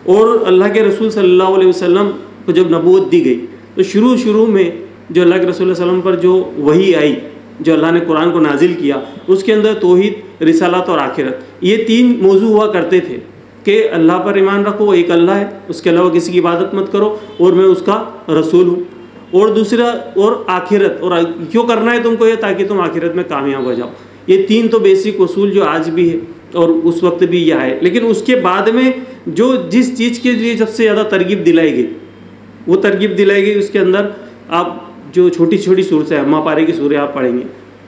اور اللہ کے رسول صلی اللہ علیہ وسلم کو جب نبوت دی گئی تو شروع میں جو اللہ کے رسول صلی اللہ علیہ وسلم پر جو وحی آئی، جو اللہ نے قرآن کو نازل کیا، اس کے اندر توحید، رسالت اور آخرت، یہ 3 موضوع ہوا کرتے تھے کہ اللہ پر ایمان رکھو، وہ ایک اللہ ہے، اس کے علاوہ کسی کی عبادت مت کرو، اور میں اس کا رسول ہوں، اور دوسرا اور آخرت، اور کیوں کرنا ہے تم کو یہ، تاکہ تم آخرت میں کامیاب ہو جاؤ۔ یہ 3 تو بیسک اصول جو آج بھی ہے اور اس وقت بھی یہ ہے، لیکن اس کے بعد میں جو جس چیز کے لیے سب سے زیادہ ترغیب دلائی گئی، وہ ترغیب دلائی گئی اس کے اندر آپ جو چھوٹی چھوٹی صورتیں، اما پارے کی سورہ آپ پڑھیں گے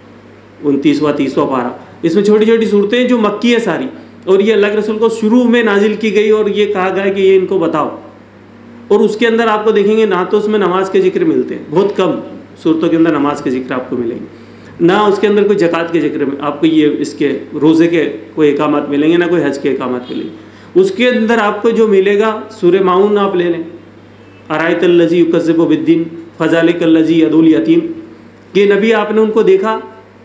29واں 30واں پارہ، اس میں چھوٹی چھوٹی صورتیں جو مکی ہے ساری، اور یہ اللہ کے رسول کو شروع میں نازل کی گئی اور یہ کہا گیا کہ یہ ان کو بتاؤ، اور اس کے اندر آپ کو دیکھیں گے نہ تو اس میں نماز کے ذکر ملتے ہیں، بہت کم صورتوں کے اندر نماز کے ذکر آپ کو ملیں گے، نہ اس کے اندر کوئی زکوٰۃ کے ذکر میں آپ کو یہ اس کے روزے کے کوئی احکامات ملیں گے، نہ کوئی حج کے احکامات ملیں گے۔ اس کے اندر آپ کو جو ملے گا سورہ ماؤن آپ لے لیں، ارائیت الذی یکذب بالدین فذلک الذی یدعو الیتیم، کہ نبی آپ نے ان کو دیکھا،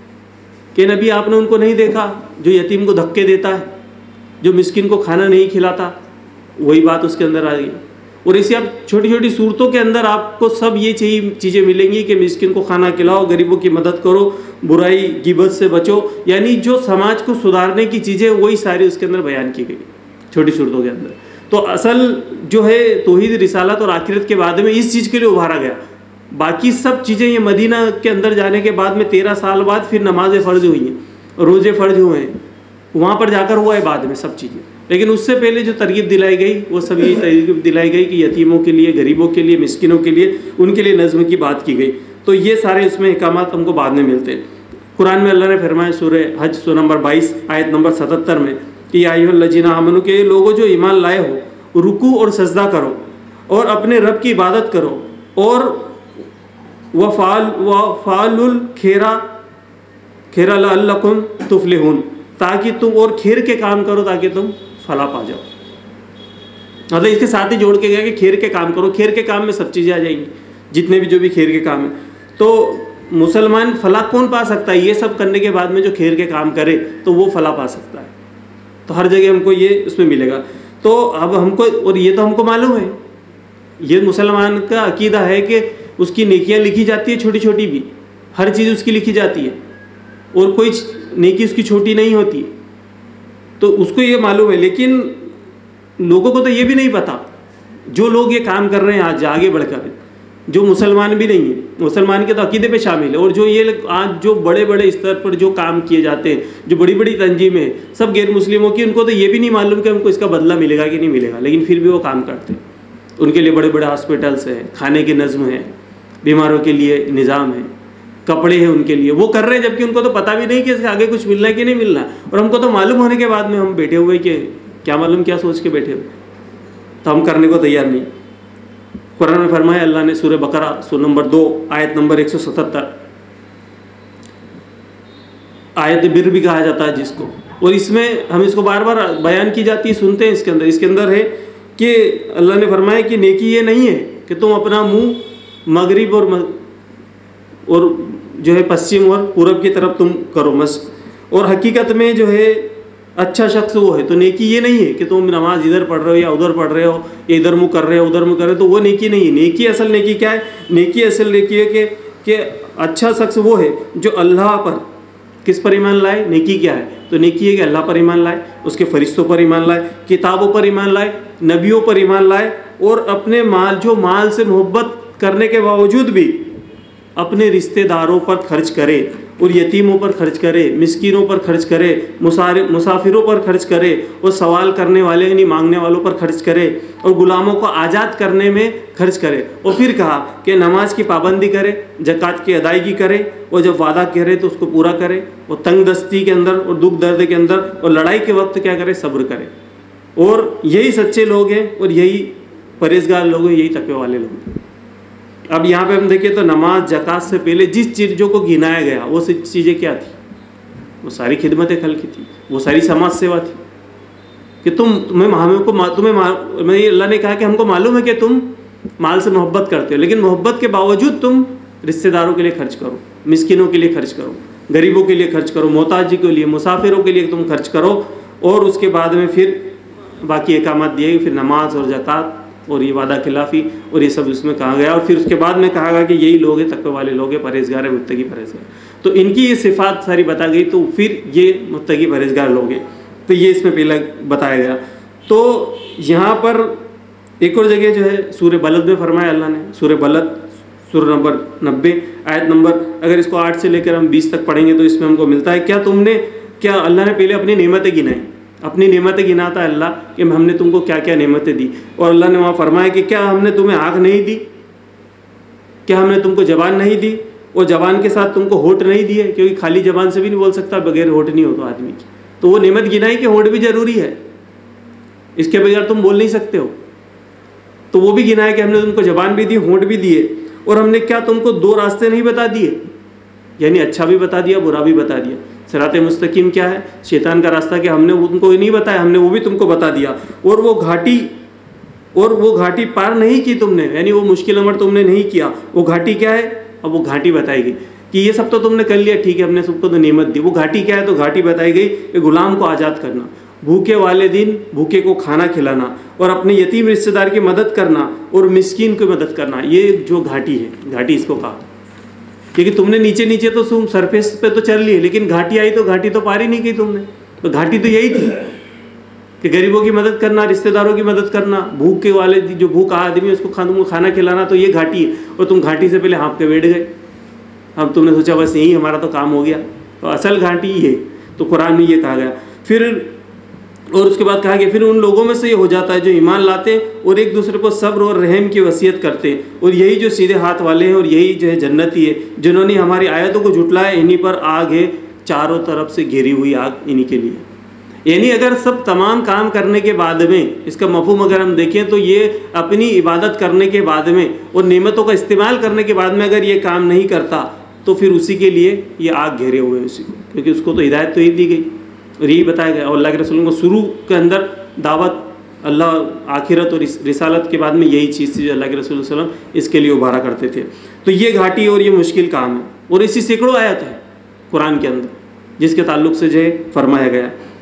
کہ نبی آپ نے ان کو نہیں دیکھا جو یتیم کو دھکے دیتا ہے، جو مسکین کو کھانا نہیں کھلاتا، وہی بات اس کے اندر آ گئی۔ اور اسی آپ چھوٹی چھوٹی صورتوں کے اندر آپ کو سب یہ چیزیں ملیں گی کہ مسکین کو کھانا کھلاؤ، غریبوں کی مدد کرو، برائی غیبت سے بچو، یعنی جو سماج کو سدھارنے کی چیزیں وہی ساری اس کے اندر بیان کی گئی چھوٹی صورتوں کے اندر۔ تو اصل جو ہے توحید، رسالت اور آخرت کے بعد میں اس چیز کے لیے ابھارا گیا، باقی سب چیزیں یہ مدینہ کے اندر جانے کے بعد میں 13 سال بعد پھر نمازیں فرض ہوئی ہیں، روزے فرض ہوئے ہیں، وہاں پر جا کر ہوا ہے بعد میں سب چیزیں، لیکن اس سے پہلے جو ترغیب دلائی گئی وہ سب یہ ترغیب دلائی گئی کہ یتیموں کے لیے، غریبوں کے لیے، مسکینوں کے لیے، ان کے لیے نظم کی بات کی گئی۔ تو یہ سارے اس میں احکامات ہم کو بعد میں ملتے ہیں۔ قرآن میں اللہ نے فرمایا سورہ حج سورہ نمبر 22 آیت نمبر 77 میں کہ یا ایھا الذین آمنوا، کہ لوگوں جو ایمان لائے ہو، رکوع اور سجدہ کرو اور اپنے رب کی عبادت کرو، اور وَفَعَلُوا الْخَيْرَ لَعَلَّكُمْ تُفْلِحُونَ، تاکہ تم اور خیر کے کام کرو تاکہ تم فلاح پا جاؤ۔ مطلب اس کے ساتھ ہی جوڑ کے گیا کہ خیر کے کام کرو، خیر کے کام میں سب چیزیں آ جائیں گی، جتنے بھی جو بھی خیر کے کام ہیں۔ تو مسلمان فلاح کون پا سکتا ہے؟ یہ سب کرنے کے بعد میں جو خیر کے کام کرے تو وہ فلاح پا سکتا ہے۔ تو ہر جگہ ہم کو یہ اس میں ملے گا۔ تو اب ہم کو، اور یہ تو ہم کو معلوم ہے، یہ مسلمان کا عقیدہ ہے کہ اس کی نیکیاں لکھی جاتی ہے، چھوٹی چھوٹی بھی، ہر چیز اس کی لکھی جاتی ہے، اور کوئی نیکی اس کی چھوٹی نہیں ہوتی، تو اس کو یہ معلوم ہے۔ لیکن لوگوں کو تو یہ بھی نہیں پتا، جو لوگ یہ کام کر رہے ہیں آج آگے بڑھ کر، جو مسلمان بھی نہیں ہیں، مسلمان کے تو عقیدے پہ شامل ہے، اور جو یہ آج جو بڑے بڑے استر پر جو کام کیے جاتے ہیں، جو بڑی بڑی تنظیمیں سب غیر مسلموں کی، ان کو تو یہ بھی نہیں معلوم کہ ہم کو اس کا بدلہ ملے گا کہ نہیں ملے گا، لیکن پھر بھی وہ کام کرتے ہیں۔ ان کے لیے بڑے بڑے ہاسپٹلس ہیں، کھانے کی نظم ہے، بیماروں کے لیے نظام ہے، کپڑے ہیں ان کے لیے، وہ کر رہے ہیں، جبکہ ان کو تو پتہ بھی نہیں کہ اس کے آگے کچھ ملنا ہے کہ نہیں ملنا، اور ہم کو تو معلوم ہونے کے بعد میں ہم بیٹھے ہوئے کہ کیا معلوم کیا سوچ کے بیٹھے ہوئے، تو ہم کرنے کو تیار نہیں۔ قرآن میں فرمایا اللہ نے سورہ بقرہ سورہ نمبر 2 آیت نمبر 177، آیت بر بھی کہا جاتا ہے جس کو، اور اس میں ہم اس کو بار بار بیان کی جاتی ہے، سنتے ہیں، اس کے اندر ہے کہ اللہ نے فرمایا کہ نیکی یہ نہیں ہے کہ تم اپنا منہ مغرب اور جو ہے پشچم اور پورب کی طرف تم کرو، اور حقیقت میں جو ہے اچھا شخص وہ ہے۔ تو نیکی یہ نہیں ہے کہ تم نماز ادھر پڑھ رہے ہو یا ادھر پڑھ رہے ہو، یا ادھر منہ کر رہے ہو ادھر منہ کر رہے ہو، تو وہ نیکی نہیں ہے۔ نیکی، اصل نیکی کیا ہے؟ نیکی اصل نیکی ہے کہ اچھا شخص وہ ہے جو اللہ پر کس پر ایمان لائے۔ نیکی کیا ہے؟ تو نیکی ہے کہ اللہ پر ایمان لائے، اس کے فرشتوں پر ایمان لائے، کتابوں پر ایمان لائے، نبیوں پر ایمان لائے، اور اپنے مال سے محبت کرنے کے باوجود بھی اپنے رشتہ داروں پر خرچ کرے، اور یتیموں پر خرچ کرے، مسکینوں پر خرچ کرے، مسافروں پر خرچ کرے، اور سوال کرنے والے یعنی مانگنے والوں پر خرچ کرے، اور غلاموں کو آزاد کرنے میں خرچ کرے۔ اور پھر کہا کہ نماز کی پابندی کرے، زکوٰۃ کی ادائیگی کرے، اور جب وعدہ کرے تو اس کو پورا کرے، اور تنگ دستی کے اندر اور دکھ درد کے اندر اور لڑائی کے وقت کیا کرے؟ صبر کرے۔ اور یہی سچے لوگ ہیں، اور یہی پرہیزگار لوگ ہیں، یہی تقوی والے لوگ ہیں۔ اب یہاں پہ ہم دیکھیں تو نماز، زکوٰۃ سے پہلے جس چیزوں کو گنایا گیا وہ چیزیں کیا تھی؟ وہ ساری خدمت خلق کی تھی، وہ ساری سماج سیوا تھی، کہ اللہ نے کہا کہ ہم کو معلوم ہے کہ تم مال سے محبت کرتے ہو، لیکن محبت کے باوجود تم رشتہ داروں کے لیے خرچ کرو، مسکینوں کے لیے خرچ کرو، غریبوں کے لیے خرچ کرو، محتاج کے لیے، مسافروں کے لیے تم خرچ کرو، اور اس کے بعد میں پھر باقی احکامات دیے گئے، پھر نماز اور زکوٰۃ اور یہ وعدہ خلافی اور یہ سب اس میں کہا گیا، اور پھر اس کے بعد میں کہا گیا کہ یہی لوگ ہیں تقوی والے لوگ ہیں، پرہیزگار ہیں، متقی پرہیزگار. تو ان کی یہ صفات ساری بتا گئی، تو پھر یہ متقی پرہیزگار لوگ ہیں. تو یہ اس میں پہلا بتایا گیا. تو یہاں پر ایک اور جگہ جو ہے سورہ بلد میں فرمایا اللہ نے، سورہ بلد سورہ نمبر 90 آیت نمبر، اگر اس کو 8 سے لے کر ہم 20 تک پڑھیں گے تو اس میں ہم کو ملتا ہے کیا اللہ نے پہلے اپنی نعمتیں گنائیں، اپنی نعمتیں گناتا ہے اللہ کہ ہم نے تم کو کیا کیا نعمتیں دی. اور اللہ نے وہاں فرمایا کہ کیا ہم نے تمہیں آنکھ نہیں دی، کیا ہم نے تم کو زبان نہیں دی، اور زبان کے ساتھ تم کو ہونٹ نہیں دیے، کیونکہ خالی زبان سے بھی نہیں بول سکتا، بغیر ہونٹ نہیں ہو تو آدمی کی. تو وہ نعمت گنائی کہ ہونٹ بھی ضروری ہے، اس کے بغیر تم بول نہیں سکتے ہو. تو وہ بھی گنایا کہ ہم نے تم کو زبان بھی دی، ہونٹ بھی دیے. اور ہم نے کیا تم کو 2 راستے نہیں بتا دیے، یعنی اچھا بھی بتا دیا، برا بھی بتا دیا. صراط مستقیم کیا ہے؟ شیطان کا راستہ، کہ ہم نے تم کو نہیں بتایا، ہم نے وہ بھی تم کو بتا دیا. اور وہ گھاٹی پار نہیں کی تم نے، یعنی وہ مشکل عمر تم نے نہیں کیا. وہ گھاٹی کیا ہے؟ اب وہ گھاٹی بتائی گئی کہ یہ سب تو تم نے کر لیا، ٹھیک ہے، ہم نے سب کو تو نعمت دی. وہ گھاٹی کیا ہے؟ تو گھاٹی بتائی گئی کہ غلام کو آزاد کرنا، بھوکے والے دن بھوکے کو کھانا کھلانا، اور اپنے یتیم رشتہ دار کی مدد کرنا، اور مسکین کی مدد کرنا. یہ جو گھاٹی ہے، گھاٹی اس کو کہا، کیونکہ تم نے نیچے نیچے تو سرفیس پہ تو چل لیے، لیکن گھاٹی آئی تو گھاٹی تو پار ہی نہیں کی تم نے. تو گھاٹی تو یہی تھی کہ غریبوں کی مدد کرنا، رشتہ داروں کی مدد کرنا، بھوکے والے جو بھوکا آدمی ہے اس کو کھانا کھلانا. تو یہ گھاٹی ہے، اور تم گھاٹی سے پہلے ہانپ کے بیٹھ گئے. اب تم نے سوچا بس یہی ہمارا تو کام ہو گیا. تو اصل گھاٹی یہ ہے. تو قرآن میں یہ کہا گیا. پھر اور اس کے بعد کہا کہ پھر ان لوگوں میں سے یہ ہو جاتا ہے جو ایمان لاتے ہیں اور ایک دوسرے کو صبر اور رحم کی وصیت کرتے ہیں، اور یہی جو سیدھے ہاتھ والے ہیں، اور یہی جو ہے جنتی ہے، جنہوں نے ہماری آیتوں کو جھٹلایا، انہی پر آگ ہے، چاروں طرف سے گھیری ہوئی آگ انہی کے لیے. یعنی اگر سب تمام کام کرنے کے بعد میں، اس کا مفہوم اگر ہم دیکھیں تو یہ اپنی عبادت کرنے کے بعد میں اور نعمتوں کا استعمال کرنے کے بعد میں اگر یہ کام نہیں کرتا تو پھر اسی کے لیے یہ آگ گھیرے ہوئے ہیں اسی کو، کیونکہ اس کو تو ہدایت تو ہی دی گئی اور یہی بتایا گیا. اور اللہ کے رسول کو شروع کے اندر دعوت اللہ آخرت اور رسالت کے بعد میں یہی چیز تھی جو اللہ کے رسول صلی اللہ علیہ وسلم اس کے لیے ابھارا کرتے تھے. تو یہ گھاٹی اور یہ مشکل کام ہے، اور اسی سینکڑوں آیت ہے قرآن کے اندر جس کے تعلق سے جو ہے فرمایا گیا.